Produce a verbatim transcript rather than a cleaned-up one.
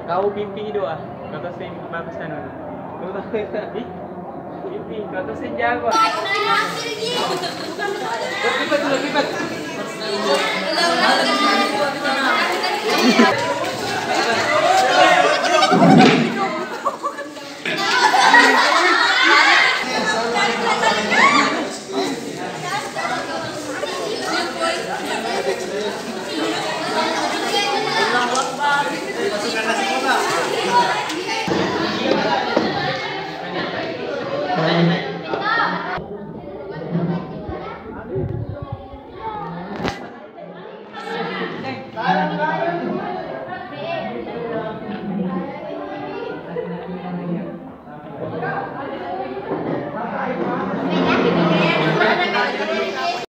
kau pipi doa. Kau tahu sen bagus sana. Kau tahu tak? Pipi kau tahu sen jago. Lipat dulu, lipat.